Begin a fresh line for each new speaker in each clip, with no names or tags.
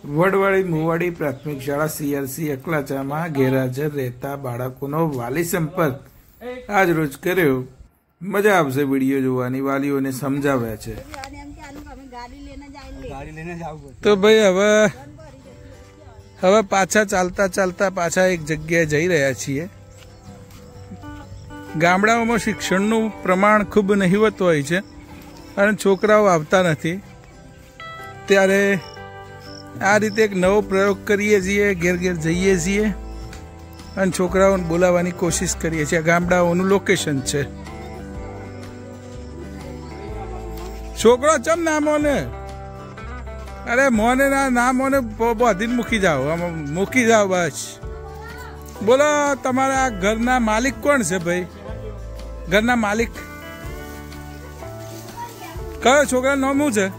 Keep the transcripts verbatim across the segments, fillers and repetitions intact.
વડવાળી મુવાડી પ્રાથમિક શાળા સીઆરસી એકલાચામાં ગેરહાજર રહેતા બાળકોનો વાલી સંપર્ક આજ રોજ કર્યો। મજા આવશે વિડીયો જોવાની, વાલીઓને સમજાવ્યા છે। તો ભાઈ હવે હવે પાછા ચાલતા ચાલતા પાછા એક જગ્યાએ જઈ રહ્યા છીએ। ગામડાઓમાં શિક્ષણનું પ્રમાણ ખૂબ નહિવત હોય છે અને છોકરાઓ આવતા નથી, ત્યારે આ રીતે એક નવો પ્રયોગ કરીએ છીએ, ઘેર ઘેર જઈએ છીએ અને છોકરાઓને બોલાવવાની કોશિશ કરીએ છીએ। ગામડાઓનું લોકેશન છે। છોકરો ચમ ના મોને, અરે મોને ના ના મોને બધી મૂકી જાઓ, આમાં મૂકી જાઓ બસ। બોલો તમારા ઘરના માલિક કોણ છે ભાઈ? ઘરના માલિક કયો છોકરા નામ શું છે?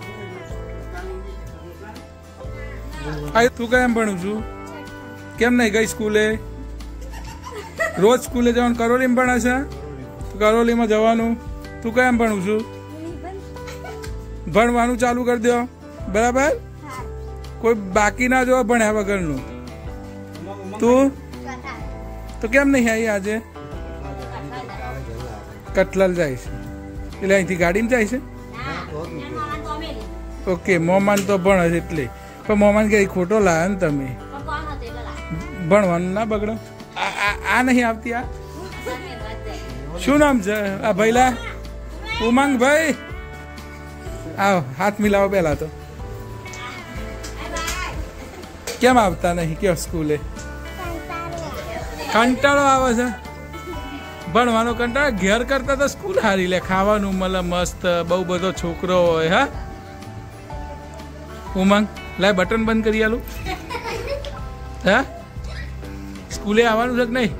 આ તું કેમ ભણું છું? કેમ નહીં ગઈ સ્કૂલે? રોજ સ્કૂલે જવાનું? કરોલીમાં ભણે છે? કરોલીમાં જવાનું। તું કેમ ભણું છું? ભણવાનું ચાલુ કરી દો, બરાબર? કોઈ બાકી ના જો ભણ્યા વગરનું। તું તો કેમ નહીં આવી આજે? કટલાલ જાય છે એટલે અહીંથી ગાડીમાં જાય છે? ઓકે, મોમાન તો ભણે છે એટલે, પણ મોમાન કે ખોટો લાવે ને તમે, ભણવાનું ના બગડો। આ નહીં આવતી? આ શું નામ છે આ ભઈલા? ઉમંગ ભાઈ, આવો હાથ મિલાવો પેલા તો। કેમ આવતા નહીં કયો સ્કૂલે? કંટાળો આવે છે ભણવાનો? કંટાળો ઘેર કરતા તો સ્કૂલ હારી લે, ખાવાનું મળે મસ્ત, બહુ બધો છોકરો હોય। હા ઉમંગ, લાય બટન બંધ કરી આલું। હા સ્કૂલે આવવાનું છે કે નહીં?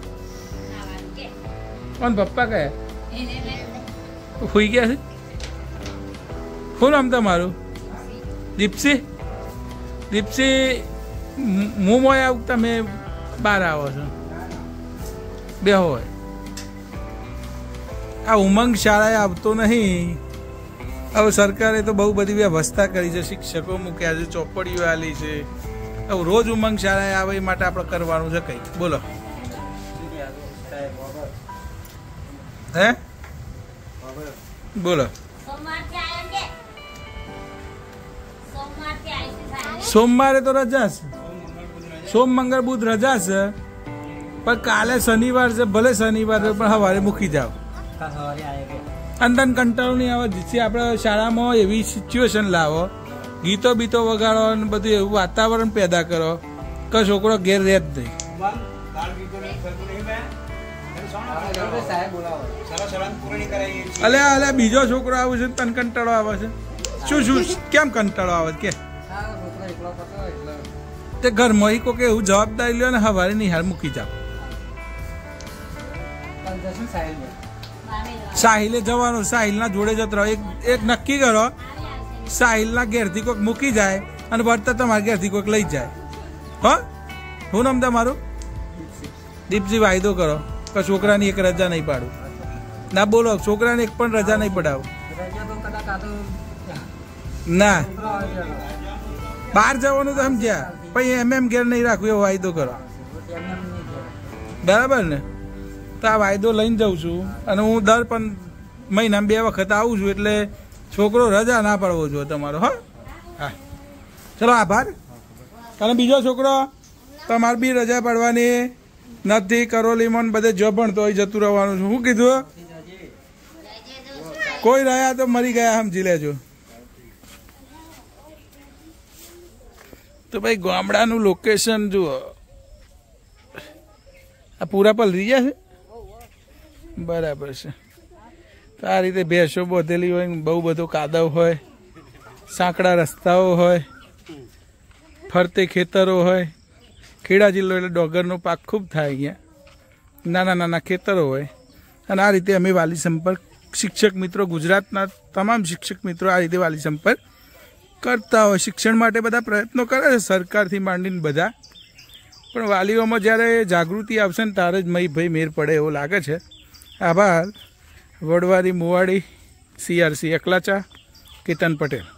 કોણ પપ્પા કયા હોઈ ગયા છે? શું નામ તમારું? દીપસી? દીપસી હું મોય આવું, તમે બહાર આવો છો, બે હોય। આ ઉમંગ શાળાએ આવતો નહીં। હવે સરકારે તો બહુ બધી વ્યવસ્થા કરી છે, શિક્ષકો મૂક્યા છે, ચોપડીઓ આલી છે। હવે રોજ ઉમંગ શાળાએ આવે એ માટે આપણે કરવાનું છે કંઈક। બોલો હે બોલો। સોમવારે તો રજા છે, સોમ મંગળ બુધ રજા છે, પણ કાલે શનિવાર છે, ભલે શનિવાર પણ સવારે મૂકી જાઓ। અંદર કંટાળો નહીં આવે, જેથી આપણે શાળામાં એવી સિચ્યુએશન લાવો, ગીતો બીતો વગાડો અને બધું એવું વાતાવરણ પેદા કરો કે છોકરો ઘેર રહે જ નહીં। અલે અલે બીજો છોકરો આવે છે તને કંટાળો આવે છે? શું શું કેમ કંટાળો આવે કે? તે ઘરમાં કોઈ એવું જવાબદારી લ્યો ને સવારે નિહાળ મૂકી જાઓ। સાહિલે જવાનું, સાહિલ ના જોડે જતો રહો, એક એક નક્કી કરો, સાહિલ ના ઘેરથી કોઈક મૂકી જાય અને વર્તા તમારા ઘેરથી કોઈક લઈ જાય। હા શું નામ તમારું? દીપજી, વાયદો કરો કે છોકરાની એક રજા નહીં પાડું। ના બોલો, છોકરાને એક પણ રજા નહીં પડાવું। ના બહાર જવાનું તો સમજ્યા, પછી એમ એમ ઘેર નહીં રાખવું એવો વાયદો કરો, બરાબર ને? તો આ વાયદો લઈને જાઉં છું અને હું દર પણ મહિનામાં બે વખત આવું છું, એટલે છોકરો રજા ના પાડવો જોઈએ તમારો। હા હા ચલો આભાર। અને બીજો છોકરો તમારે બી રજા પાડવાની નથી, કરોલીમાં બધે જો ભણતો હોય જતું રહેવાનું છું। શું કીધું? કોઈ રહ્યા તો મરી ગયા સમજી લેજો। તો ભાઈ ગામડાનું લોકેશન જુઓ, આ પૂરા પલરી ગયા છે, બરાબર છે। તો આ રીતે ભેંસો બોધેલી હોય, બહુ બધો કાદવ હોય, સાંકડા રસ્તાઓ હોય, ફરતે ખેતરો હોય। ખેડા જિલ્લો એટલે ડોગરનો પાક ખૂબ થાય અહીંયા, નાના નાના ખેતરો હોય। અને આ રીતે અમે વાલી સંપર્ક શિક્ષક મિત્રો, ગુજરાતના તમામ શિક્ષક મિત્રો આ રીતે વાલી સંપર્ક કરતા હોય। શિક્ષણ માટે બધા પ્રયત્નો કરે છે સરકારથી માંડીને બધા, પણ વાલીઓમાં જ્યારે જાગૃતિ આવશે ને ત્યારે જ મય ભાઈ મેર પડે એવું લાગે છે। આભાર। વડવારી મુવાડી સીઆરસી એકલાચા, કેતન પટેલ।